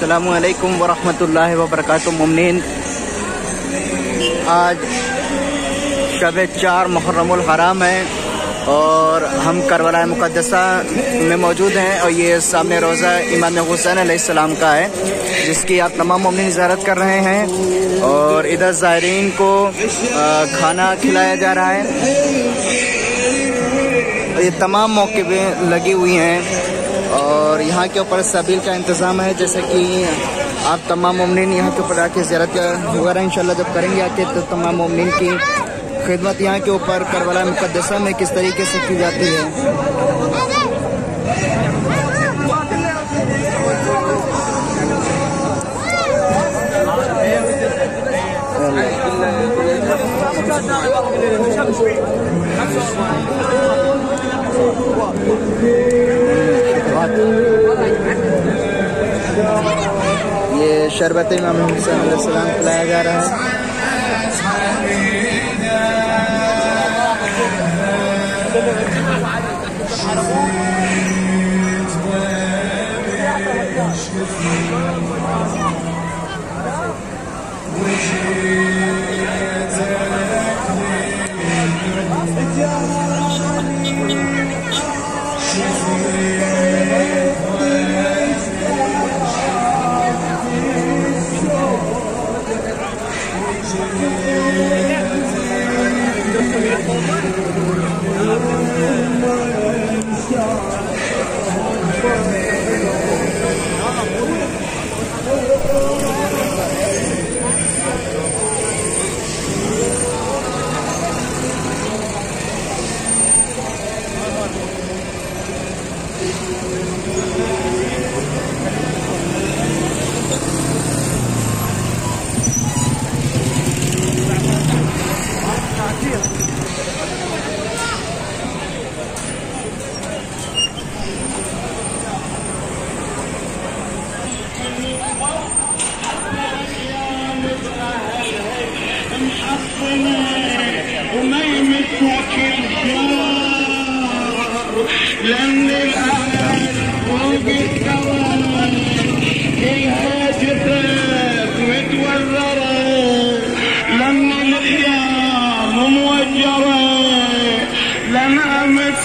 अस्सलामु अलैकुम वरहमतुल्लाहि वबरकातुहू। मुमिनीन, आज शब 4 मुहर्रमुल हराम है और हम करबला मुक़द्दसा में मौजूद हैं और ये सामने रोज़ा इमाम हुसैन अलैहिस्सलाम का है, जिसकी आप तमाम मुमिनीन ज़ियारत कर रहे हैं। और इधर ज़ायरीन को खाना खिलाया जा रहा है और ये तमाम मौके पे लगी हुई हैं और यहाँ के ऊपर सबील का इंतज़ाम है, जैसे कि आप तमाम मुमिनीन यहाँ के ऊपर आके ज़ियारत वगैरह इंशाल्लाह जब करेंगे आके, तो तमाम मुमिनीन की खिदमत यहाँ के ऊपर करबला मुक़द्दसा में किस तरीके से की जाती है। ये शरबत इमाम हुसैन अलैहिस्सलाम पिलाया जा रहा है। لأن الأهل فوق الثواب كلها جثث متوررة، لأن الخيام موجرة، لما أمس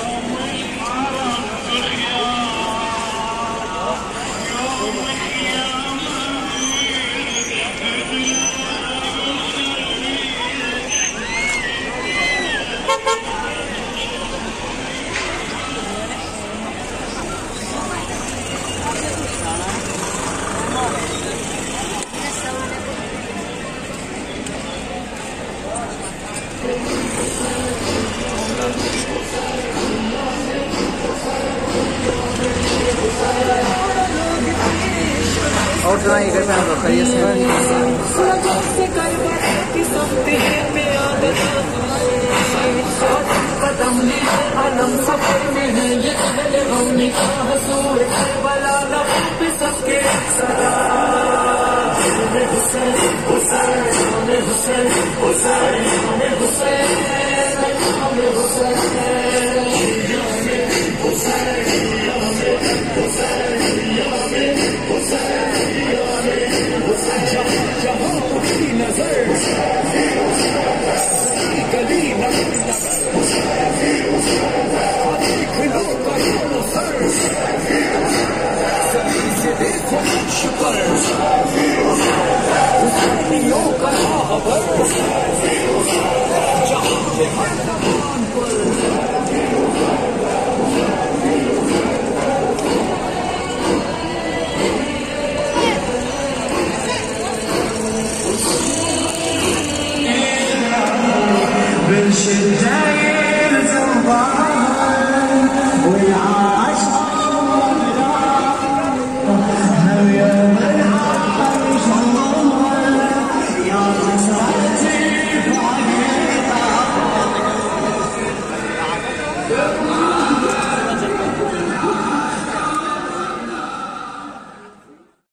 और सुनाइए कैसे आप खैरियत से? हुसैन